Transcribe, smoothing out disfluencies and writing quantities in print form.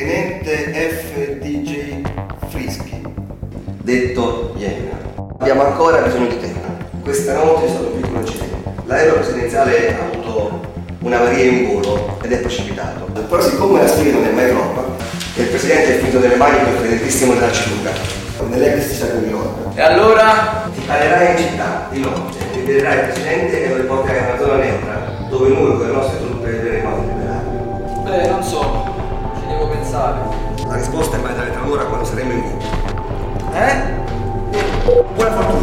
Tenente FDJ Frischi, detto Iena. Abbiamo ancora bisogno di te. Questa notte è stato un piccolo incidente. L'aereo presidenziale ha avuto un'avaria in volo ed è precipitato. Però siccome la storia non è mai troppa, il presidente è finito nelle mani del credentissimo della Ciluca, nell'ex città di New York. E allora? Ti calerai in città di notte, libererai il presidente e lo riporterai in una zona neutra, dove noi con le nostre truppe vedremo di liberare. Beh, non so, ci devo pensare. La risposta è mai dalle 3 ore quando saremo in volo. Eh? Buona fortuna!